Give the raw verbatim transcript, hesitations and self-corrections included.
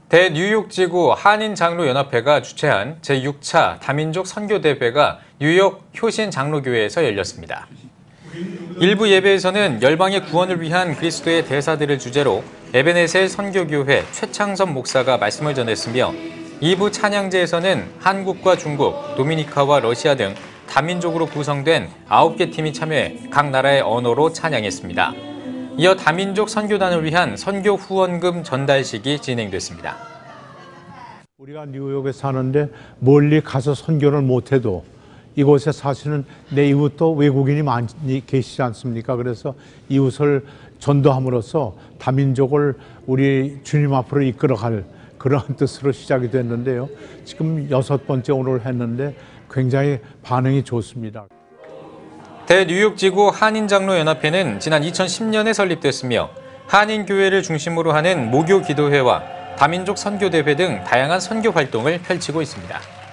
대뉴욕지구 한인장로연합회가 주최한 제육 차 다민족 선교대회가 뉴욕 효신장로교회에서 열렸습니다. 일부 예배에서는 열방의 구원을 위한 그리스도의 대사들을 주제로 에베네셀 선교교회 최창섭 목사가 말씀을 전했으며 이 부 찬양제에서는 한국과 중국, 도미니카와 러시아 등 다민족으로 구성된 아홉 개 팀이 참여해 각 나라의 언어로 찬양했습니다. 이어 다민족 선교단을 위한 선교 후원금 전달식이 진행됐습니다. 우리가 뉴욕에 사는데 멀리 가서 선교를 못해도 이곳에 사시는 내 이웃도 외국인이 많이 계시지 않습니까? 그래서 이웃을 전도함으로써 다민족을 우리 주님 앞으로 이끌어갈 그러한 뜻으로 시작이 됐는데요. 지금 여섯 번째 오늘 했는데 굉장히 반응이 좋습니다. 대뉴욕지구 한인장로연합회는 지난 이천십 년에 설립됐으며 한인교회를 중심으로 하는 모교기도회와 다민족 선교대회 등 다양한 선교 활동을 펼치고 있습니다.